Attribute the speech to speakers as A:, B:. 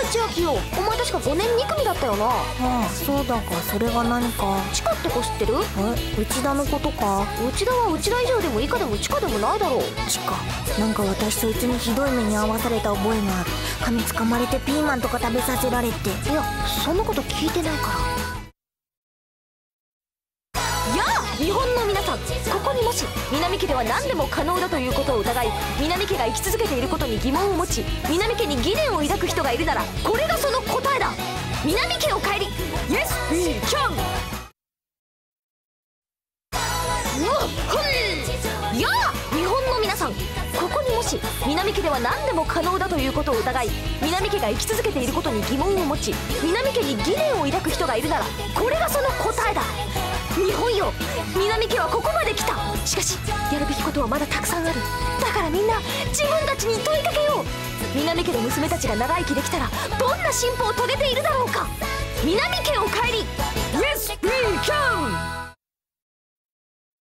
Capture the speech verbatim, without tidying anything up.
A: 千秋よ、お前確かごねんに組だったよな。あ
B: ああ、そうだか。それが何か。
A: チカって子知ってる？
B: え、内田のことか？
A: 内田は内田以上でも以下でも地下でもないだろう。
B: チカ、なんか私そいつにひどい目に遭わされた覚えがある。髪つかまれてピーマンとか食べさせられて。
A: いや、そんなこと聞いてないから。やあ日本の皆さん、ここにもし南家では何でも可能だということを疑い、南家が生き続けていることに疑問を持ち、南家に疑念を抱く人がいるなら、これがその答えだ。南家を帰り Yes we can。 うわっふん。やあ日本の皆さん、ここにもし南家では何でも可能だということを疑い、南家が生き続けていることに疑問を持ち、南家に疑念を抱く人がいるなら、これがその答えだ。日本よ、南家はここまで来た。しかしやるべきことはまだたくさんある。だからみんな自分たちに問いかけよう。南家の娘たちが長生きできたらどんな進歩を遂げているだろうか。南家を帰り Yes we can。